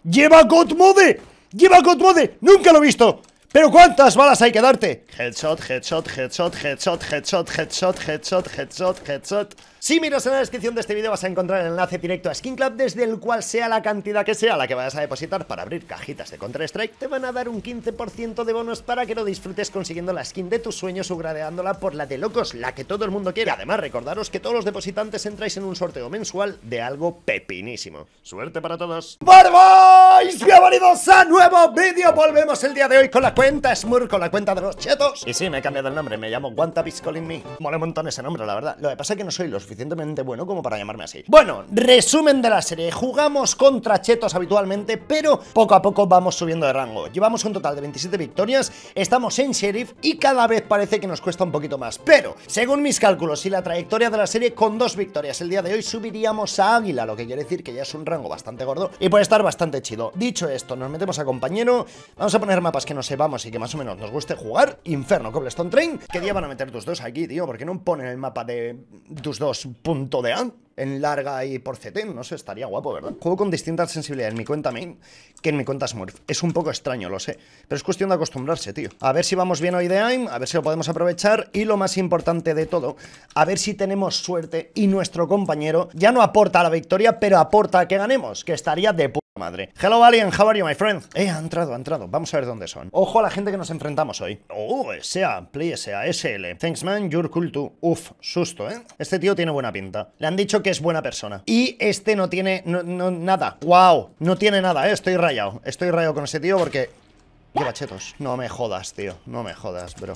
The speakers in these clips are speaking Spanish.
¡Lleva God Mode! ¡Lleva God Mode! ¡Nunca lo he visto! ¿Pero cuántas balas hay que darte? Headshot, headshot, headshot, headshot, headshot, headshot, headshot, headshot, headshot. Si miras en la descripción de este vídeo vas a encontrar el enlace directo a Skin Club, desde el cual sea la cantidad que sea la que vayas a depositar para abrir cajitas de Counter-Strike, te van a dar un 15% de bonus para que lo disfrutes consiguiendo la skin de tus sueños o gradeándola por la de locos, la que todo el mundo quiere. Además, recordaros que todos los depositantes entráis en un sorteo mensual de algo pepinísimo. ¡Suerte para todos! ¡Barboys! ¡Bienvenidos a nuevo vídeo! Volvemos el día de hoy con la cuenta Smurf, con la cuenta de los chetos. Y sí, me he cambiado el nombre, me llamo Wantabis Calling Me. Mola un montón ese nombre, la verdad. Lo que pasa es que no soy lo suficientemente bueno como para llamarme así. Bueno, resumen de la serie. Jugamos contra chetos habitualmente, pero poco a poco vamos subiendo de rango. Llevamos un total de 27 victorias, estamos en Sheriff y cada vez parece que nos cuesta un poquito más. Pero, según mis cálculos y la trayectoria de la serie, con 2 victorias el día de hoy subiríamos a Águila, lo que quiere decir que ya es un rango bastante gordo y puede estar bastante chido. Dicho esto, nos metemos a compañero, vamos a poner mapas que no sepamos y que más o menos nos guste jugar. Inferno, Cobblestone Train. ¿Qué día van a meter tus dos aquí, tío? ¿Por qué no ponen el mapa de tus dos punto de A en larga y por CT? No sé, estaría guapo, ¿verdad? Juego con distintas sensibilidades en mi cuenta main que en mi cuenta Smurf. Es un poco extraño, lo sé, pero es cuestión de acostumbrarse, tío. A ver si vamos bien hoy de aim, a ver si lo podemos aprovechar y lo más importante de todo, a ver si tenemos suerte y nuestro compañero ya no aporta a la victoria, pero aporta a que ganemos, que estaría de puta madre. Hello Alien, how are you, my friend? Ha entrado. Vamos a ver dónde son. Ojo a la gente que nos enfrentamos hoy. Oh, sea, play, sea, SL. Thanks man, you're cool too. Uf, susto, ¿eh? Este tío tiene buena pinta. Le han dicho que es buena persona. Y este no tiene nada. Wow, no tiene nada, ¿eh? Estoy rayado con ese tío porque lleva chetos. No me jodas, tío. No me jodas, bro.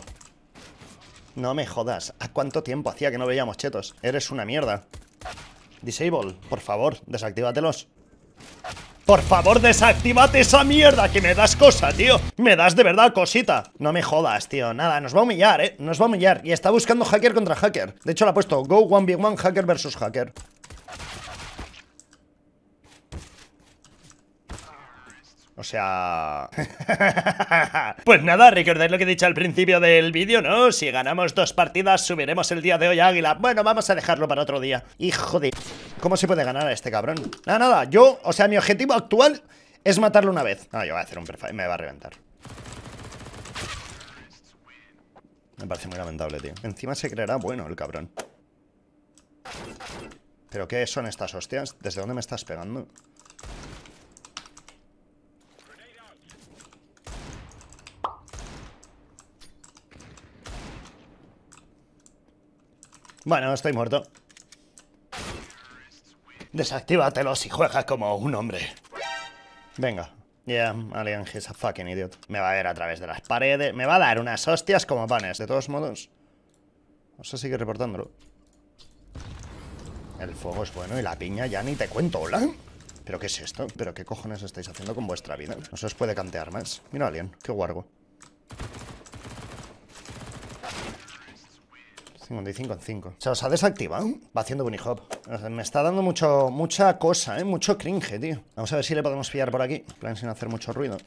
No me jodas. ¿A cuánto tiempo hacía que no veíamos chetos? Eres una mierda. Disable, por favor, desactívatelos. Por favor, desactívate esa mierda, que me das cosa, tío. Me das de verdad cosita. No me jodas, tío. Nada, nos va a humillar, nos va a humillar. Y está buscando hacker contra hacker. De hecho, le ha puesto Go 1v1 hacker versus hacker. O sea... Pues nada, recordáis lo que he dicho al principio del vídeo, ¿no? Si ganamos 2 partidas, subiremos el día de hoy a Águila. Bueno, vamos a dejarlo para otro día. Hijo de... ¿Cómo se puede ganar a este cabrón? Nada, yo... O sea, mi objetivo actual es matarlo una vez. No, yo voy a hacer un prefire, me va a reventar. Me parece muy lamentable, tío. Encima se creerá bueno el cabrón. ¿Pero qué son estas hostias? ¿Desde dónde me estás pegando? Bueno, estoy muerto. Desactívatelos y juega como un hombre. Venga. Yeah, Alien, he's a fucking idiot. Me va a ver a través de las paredes. Me va a dar unas hostias como panes. De todos modos, vamos a seguir reportándolo. El fuego es bueno y la piña ya ni te cuento, ¿hola? ¿Pero qué es esto? ¿Pero qué cojones estáis haciendo con vuestra vida? No se os puede cantear más. Mira, Alien, qué guargo. 55 en 5. ¿Se os ha desactivado? Va haciendo bunny hop. Me está dando mucha cosa, mucho cringe, tío. Vamos a ver si le podemos pillar por aquí. En plan, sin hacer mucho ruido.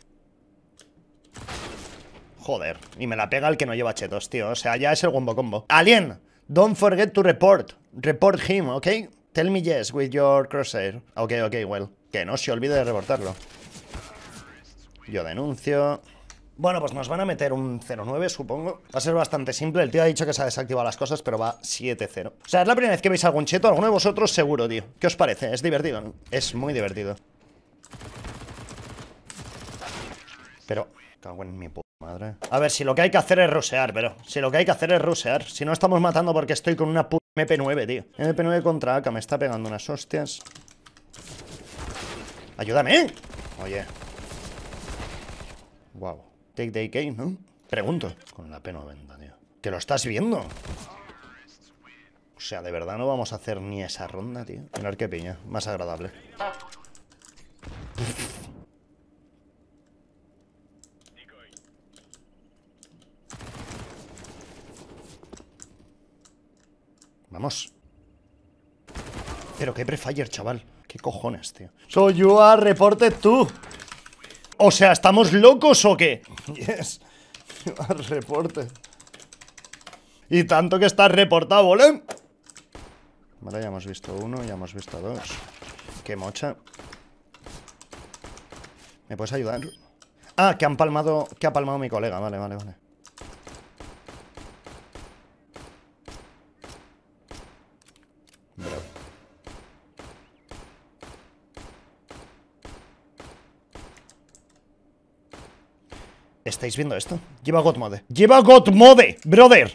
Joder. Y me la pega el que no lleva chetos, tío. O sea, ya es el wombo combo. Alien, don't forget to report. Report him, ¿ok? Tell me yes with your crosshair. Ok, well. Que no se olvide de reportarlo. Yo denuncio. Bueno, pues nos van a meter un 0-9, supongo. Va a ser bastante simple. El tío ha dicho que se ha desactivado las cosas, pero va 7-0. O sea, es la primera vez que veis algún cheto. Alguno de vosotros seguro, tío. ¿Qué os parece? Es divertido, ¿no? Es muy divertido. Pero... cago en mi puta madre. A ver, si lo que hay que hacer es rushear, pero... Si lo que hay que hacer es rushear. Si no estamos matando porque estoy con una puta MP9, tío. MP9 contra AK. Me está pegando unas hostias. ¡Ayúdame! Oye. Wow. Take the AK, ¿no? Pregunto. Con la P90, tío. ¿Que lo estás viendo? O sea, de verdad no vamos a hacer ni esa ronda, tío. Mirad qué piña. Más agradable. Vamos. Pero qué prefire, chaval. ¿Qué cojones, tío? Soy yo a reporte tú. O sea, ¿estamos locos o qué? Yes. Reporte. Y tanto que estás reportado, ¿vale? Vale, ya hemos visto uno, ya hemos visto dos. Qué mocha. ¿Me puedes ayudar? Ah, que ha palmado mi colega. Vale. Bro. ¿Estáis viendo esto? Lleva God Mode. ¡Lleva God Mode, brother!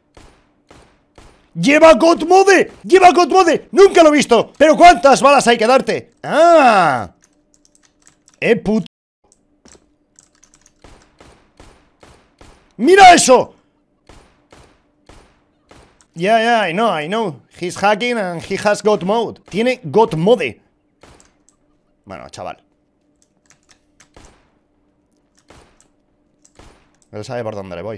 ¡Lleva God Mode! ¡Lleva God Mode! ¡Nunca lo he visto! ¿Pero cuántas balas hay que darte? ¡Ah! Puto. ¡Mira eso! Yeah, I know. He's hacking and he has God Mode. Tiene God Mode. Bueno, chaval. Él sabe por dónde le voy.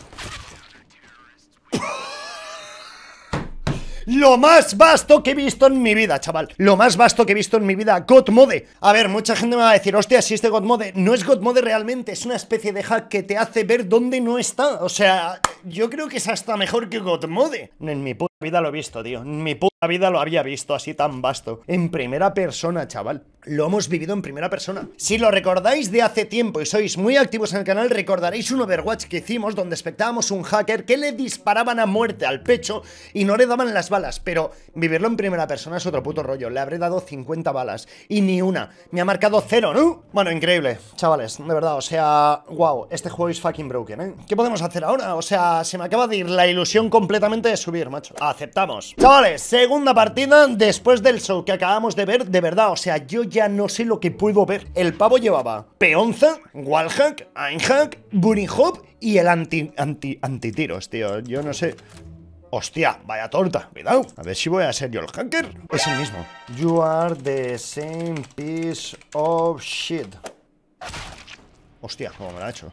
Lo más vasto que he visto en mi vida, chaval. Lo más vasto que he visto en mi vida. God Mode. A ver, mucha gente me va a decir, hostia, si es de God Mode. No es God Mode realmente, es una especie de hack que te hace ver dónde no está. O sea, yo creo que es hasta mejor que God Mode. En mi puta vida lo he visto, tío. En mi puta vida lo había visto así tan vasto. En primera persona, chaval. Lo hemos vivido en primera persona. Si lo recordáis de hace tiempo y sois muy activos en el canal, recordaréis un Overwatch que hicimos donde espectábamos un hacker que le disparaban a muerte al pecho y no le daban las balas. Pero vivirlo en primera persona es otro puto rollo. Le habré dado 50 balas y ni una. Me ha marcado 0, ¿no? Bueno, increíble, chavales, de verdad, o sea, wow, este juego es fucking broken, ¿eh? ¿Qué podemos hacer ahora? O sea, se me acaba de ir la ilusión completamente de subir, macho. Aceptamos. Chavales, segunda partida después del show que acabamos de ver, de verdad, o sea, yo ya no sé lo que puedo ver. El pavo llevaba peonza, wallhack, aimhack, bunny hop y el antitiros, tío. Yo no sé. Hostia, vaya torta, cuidado. A ver si voy a ser yo el hacker. Es el mismo. You are the same piece of shit. Hostia, cómo me lo ha hecho.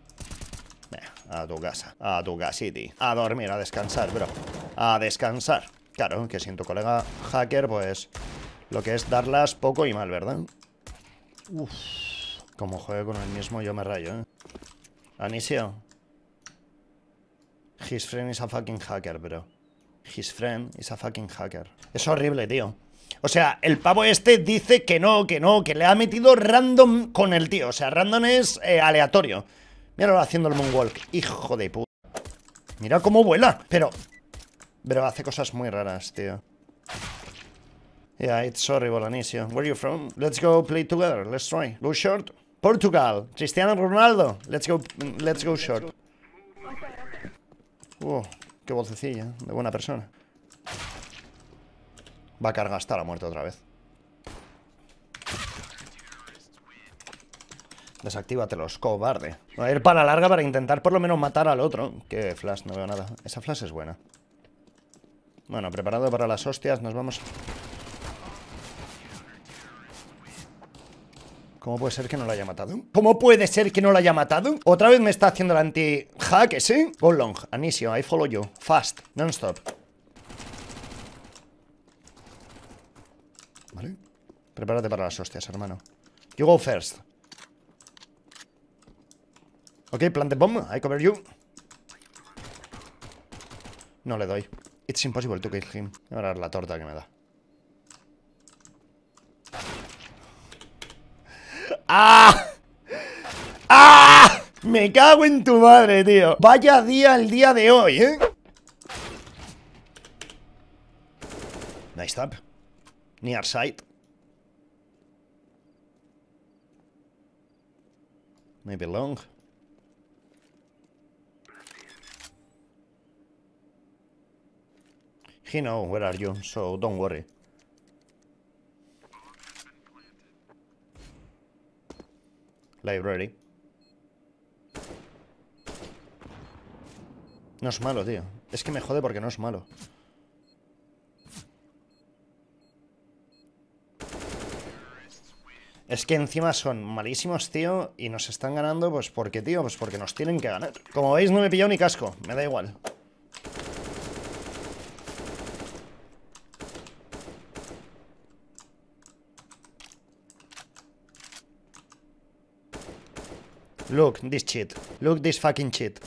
A tu casa, a tu casiti. A dormir, a descansar, bro. A descansar. Claro, que si en tu colega hacker, pues lo que es darlas poco y mal, ¿verdad? Uff. Como juegue con el mismo yo me rayo, ¿eh? Anisio. His friend is a fucking hacker, bro. His friend is a fucking hacker. Es horrible, tío. O sea, el pavo este dice que no, que le ha metido random con el tío. O sea, random es aleatorio. Míralo haciendo el moonwalk. Hijo de puta. Mira cómo vuela. Pero hace cosas muy raras, tío. Yeah, it's horrible, Anisio. Where are you from? Let's go play together. Let's try. Go short. Portugal. Cristiano Ronaldo. Let's go short. Qué vocecilla, de buena persona. Va a cargar hasta la muerte otra vez. Desactívatelos, cobarde. Voy a ir para larga para intentar por lo menos matar al otro. Que flash, no veo nada. Esa flash es buena. Bueno, preparado para las hostias, nos vamos. ¿Cómo puede ser que no lo haya matado? ¿Cómo puede ser que no lo haya matado? Otra vez me está haciendo el anti-hack, ¿sí? Go long, Anisio, I follow you. Fast, non-stop. Vale. Prepárate para las hostias, hermano. You go first. Ok, plant the bomb, I cover you. No le doy. It's impossible to kill him. Ahora la torta que me da. ¡Ah! ¡Ah! Me cago en tu madre, tío. Vaya día el día de hoy, ¿eh? Nice tap. Near sight. Maybe long. He know where are you, so don't worry. Library. No es malo, tío. Es que me jode porque no es malo. Es que encima son malísimos, tío. Y nos están ganando, pues porque, tío, pues porque nos tienen que ganar. Como veis, no me he pillado ni casco. Me da igual. Look, this cheat. Look, this fucking cheat.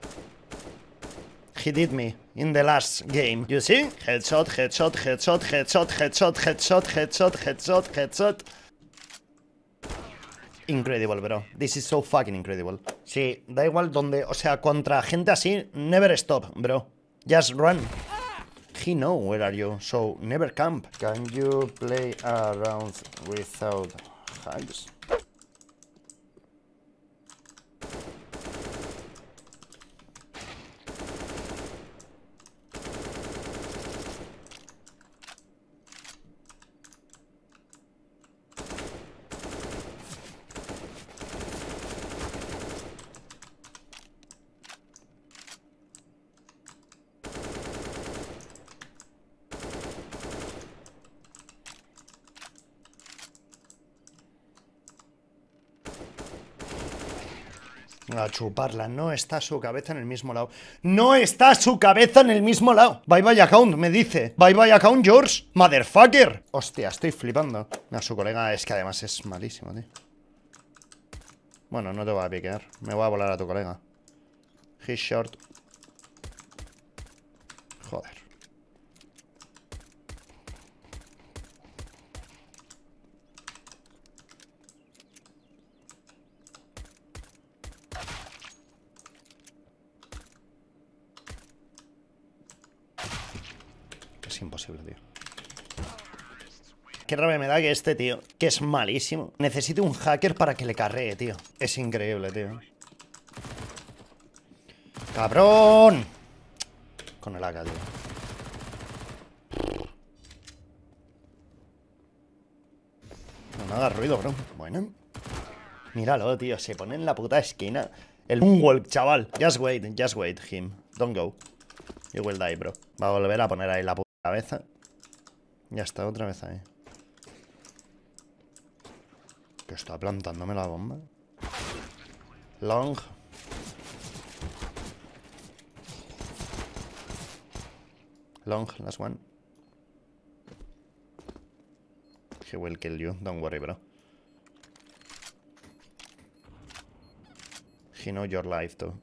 He did me in the last game. You see? Headshot, headshot, headshot, headshot, headshot, headshot, headshot, headshot, headshot. Incredible, bro. This is so fucking incredible. Sí, da igual donde... O sea, contra gente así, never stop, bro. Just run. He know where are you, so never camp. Can you play around without hacks? A chuparla, no está su cabeza en el mismo lado. ¡No está su cabeza en el mismo lado! Bye bye account, me dice. Bye bye account, George. Motherfucker. Hostia, estoy flipando. A su colega es que además es malísimo, tío. Bueno, no te voy a piquear. Me voy a volar a tu colega. He's short. Joder. Es imposible, tío. Qué rabia me da que este tío, que es malísimo, necesite un hacker para que le carree, tío. Es increíble, tío. ¡Cabrón! Con el AK, tío. No me hagas ruido, bro. Bueno. Míralo, tío. Se pone en la puta esquina. El moonwalk, chaval. Just wait him. Don't go. You will die, bro. Va a volver a poner ahí la puta cabeza. Ya está, otra vez ahí. Que está plantándome la bomba. Long. Long, last one. He will kill you, don't worry, bro. He knows your life, too.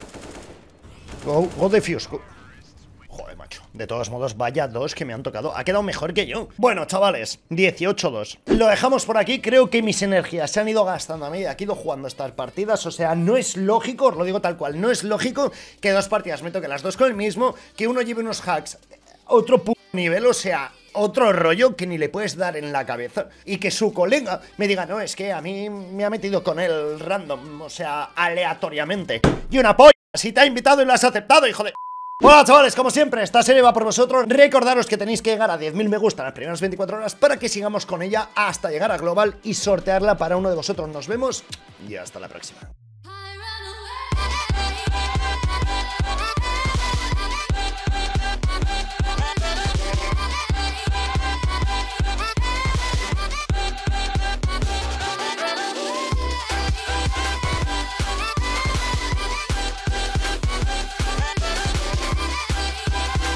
Go defuse, go. Joder, macho. De todos modos, vaya dos que me han tocado. Ha quedado mejor que yo. Bueno, chavales, 18-2. Lo dejamos por aquí. Creo que mis energías se han ido gastando a medida que he ido jugando estas partidas. O sea, no es lógico, os lo digo tal cual, no es lógico que dos partidas me toquen las dos con el mismo, que uno lleve unos hacks, otro nivel, o sea, otro rollo que ni le puedes dar en la cabeza. Y que su colega me diga, no, es que a mí me ha metido con él random, o sea, aleatoriamente. Y una polla, si te ha invitado y lo has aceptado, hijo de... Bueno, chavales, como siempre, esta serie va por vosotros. Recordaros que tenéis que llegar a 10.000 me gusta en las primeras 24 horas para que sigamos con ella hasta llegar a Global y sortearla para uno de vosotros. Nos vemos y hasta la próxima.